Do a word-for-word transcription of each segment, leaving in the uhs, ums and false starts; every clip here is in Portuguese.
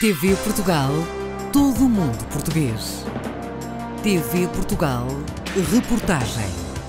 T V Portugal, todo o mundo português. T V Portugal, reportagem.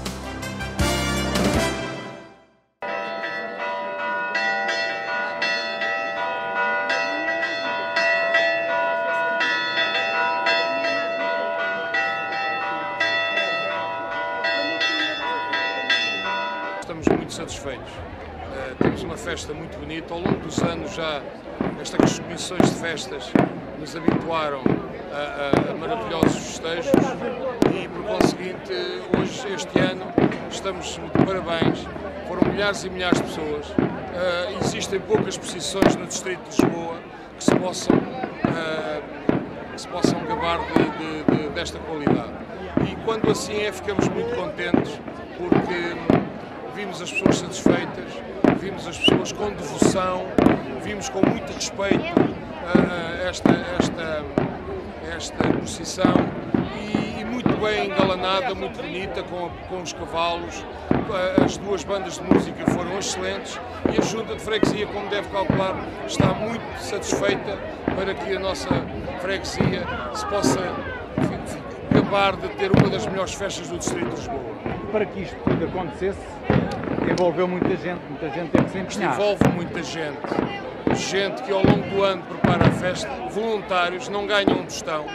Estamos muito satisfeitos. Uh, temos uma festa muito bonita. Ao longo dos anos já estas comissões de festas nos habituaram a, a, a maravilhosos festejos e, por conseguinte, hoje, este ano, estamos de parabéns. Foram milhares e milhares de pessoas. Uh, existem poucas procissões no Distrito de Lisboa que se possam, uh, que se possam gabar de, de, de, desta qualidade. E quando assim é, ficamos muito contentes porque vimos as pessoas satisfeitas, vimos as pessoas com devoção, vimos com muito respeito uh, esta, esta, esta procissão e, e muito bem engalanada, muito bonita, com, com os cavalos. As duas bandas de música foram excelentes e a Junta de Freguesia, como deve calcular, está muito satisfeita para que a nossa freguesia se possa acabar de ter uma das melhores festas do Distrito de Lisboa. Para que isto tudo acontecesse, envolveu muita gente, muita gente teve que se empenhar. Envolve muita gente, gente que ao longo do ano prepara a festa, voluntários, não ganham um tostão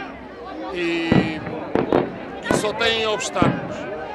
e, e só têm obstáculos.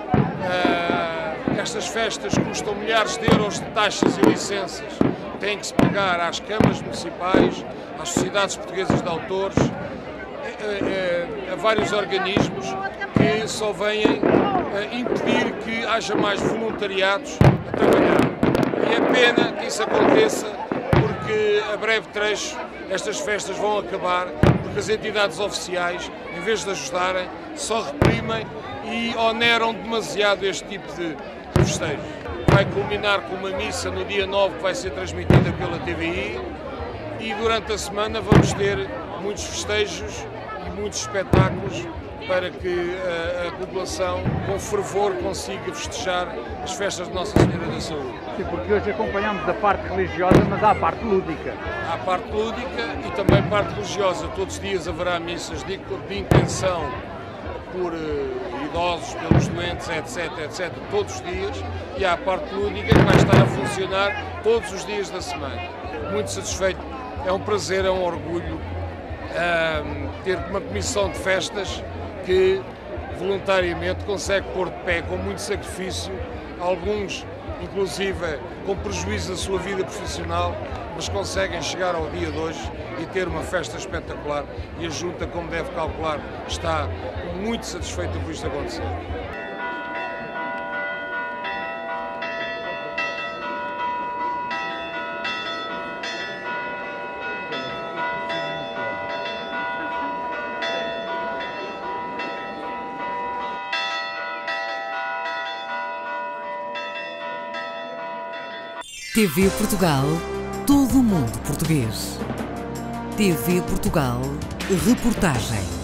Uh, estas festas custam milhares de euros de taxas e licenças, têm que se pagar às câmaras municipais, às sociedades portuguesas de autores, a, a, a vários organismos que só vêm a impedir que haja mais voluntariados a trabalhar. E é pena que isso aconteça, porque a breve trecho estas festas vão acabar, porque as entidades oficiais, em vez de ajudarem, só reprimem e oneram demasiado este tipo de festejos. Vai culminar com uma missa no dia nove que vai ser transmitida pela T V I e durante a semana vamos ter muitos festejos e muitos espetáculos para que a, a população, com fervor, consiga festejar as festas de Nossa Senhora da Saúde. Sim, porque hoje acompanhamos a parte religiosa, mas há a parte lúdica. Há a parte lúdica e também a parte religiosa. Todos os dias haverá missas de, de intenção por uh, idosos, pelos doentes, etc, etcétera, todos os dias. E há a parte lúdica que vai estar a funcionar todos os dias da semana. Muito satisfeito, é um prazer, é um orgulho uh, ter uma comissão de festas que voluntariamente consegue pôr de pé com muito sacrifício, alguns inclusive com prejuízo da sua vida profissional, mas conseguem chegar ao dia de hoje e ter uma festa espetacular e a Junta, como deve calcular, está muito satisfeita por isto acontecer. T V Portugal, todo o mundo português. T V Portugal, reportagem.